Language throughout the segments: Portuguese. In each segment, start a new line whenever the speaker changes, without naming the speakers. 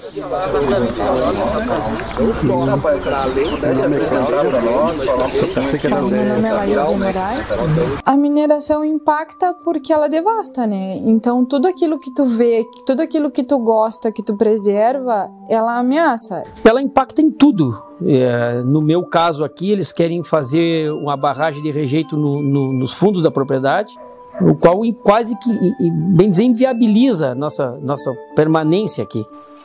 A mineração impacta porque ela devasta, né? Então tudo aquilo que tu vê, tudo aquilo que tu gosta, que tu preserva, ela ameaça.
Ela impacta em tudo. No meu caso aqui, eles querem fazer uma barragem de rejeito nos fundos da propriedade, o qual quase que, bem dizer, inviabiliza a nossa permanência aqui.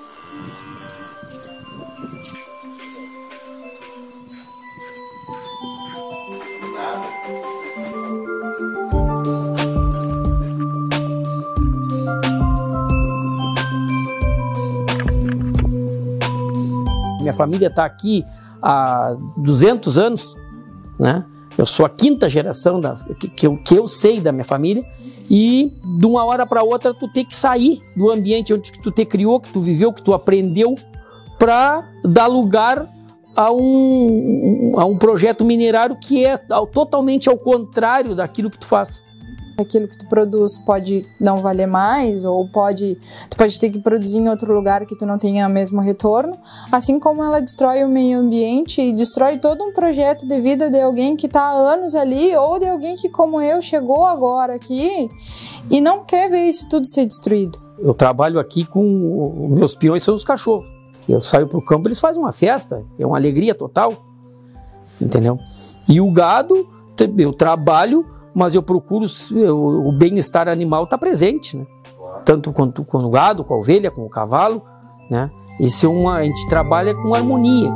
Minha família está aqui há 200 anos, né? Eu sou a 5ª geração que eu sei da minha família, e de uma hora para outra tu tem que sair do ambiente onde tu te criou, que tu viveu, que tu aprendeu, para dar lugar a um projeto minerário que é totalmente ao contrário daquilo que tu faz.
Aquilo que tu produz pode não valer mais, ou tu pode ter que produzir em outro lugar que tu não tenha o mesmo retorno, assim como ela destrói o meio ambiente e destrói todo um projeto de vida de alguém que está há anos ali, ou de alguém que, como eu, chegou agora aqui e não quer ver isso tudo ser destruído.
Eu trabalho aqui com meus peões, são os cachorros. Eu saio para o campo, eles fazem uma festa, é uma alegria total, entendeu? E o gado, eu trabalho, mas eu procuro o bem-estar animal está presente, né? Tanto quanto com o gado, com a ovelha, com o cavalo, né? A gente trabalha com harmonia.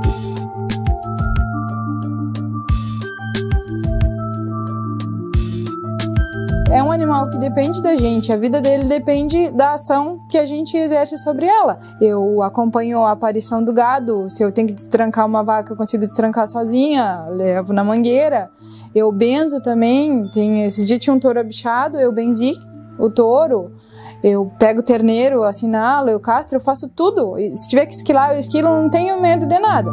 É um animal que depende da gente, a vida dele depende da ação que a gente exerce sobre ela. Eu acompanho a aparição do gado, se eu tenho que destrancar uma vaca, eu consigo destrancar sozinha, levo na mangueira. Eu benzo também, esses dias tinha um touro abichado, eu benzi o touro, eu pego o terneiro, assinalo, eu castro, eu faço tudo. E se tiver que esquilar, eu esquilo, não tenho medo de nada.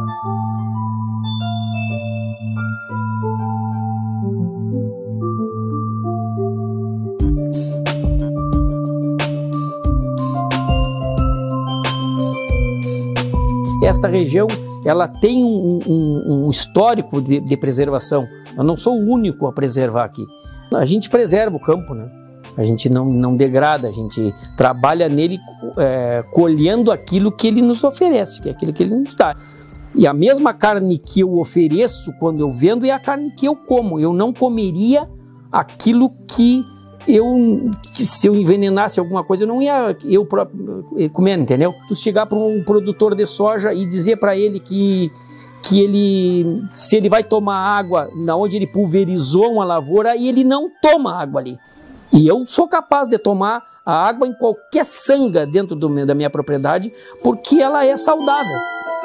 Esta região, ela tem um histórico de preservação. Eu não sou o único a preservar aqui. A gente preserva o campo, né? A gente não degrada, a gente trabalha nele colhendo aquilo que ele nos oferece, que é aquilo que ele nos dá. E a mesma carne que eu ofereço quando eu vendo é a carne que eu como. Eu não comeria aquilo que se eu envenenasse alguma coisa, eu não ia eu próprio comer, entendeu? Tu chegar para um produtor de soja e dizer para ele que se ele vai tomar água na onde ele pulverizou uma lavoura, e ele não toma água ali. E eu sou capaz de tomar a água em qualquer sanga dentro da minha propriedade, porque ela é saudável.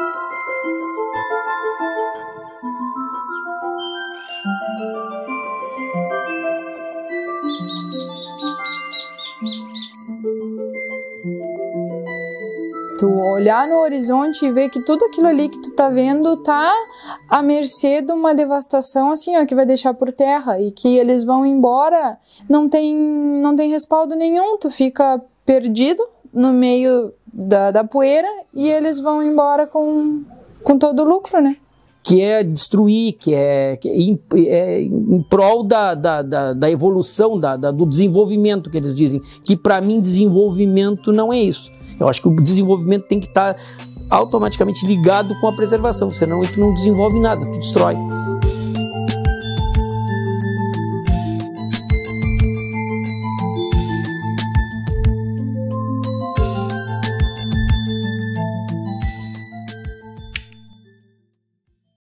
Tu olhar no horizonte e ver que tudo aquilo ali que tu tá vendo tá à mercê de uma devastação assim, ó, que vai deixar por terra, e que eles vão embora, não tem respaldo nenhum, tu fica perdido no meio da poeira e eles vão embora com todo o lucro, né?
Que é destruir, que é em prol da evolução, do desenvolvimento, que eles dizem. Que para mim desenvolvimento não é isso. Eu acho que o desenvolvimento tem que estar automaticamente ligado com a preservação, senão tu não desenvolve nada, tu destrói.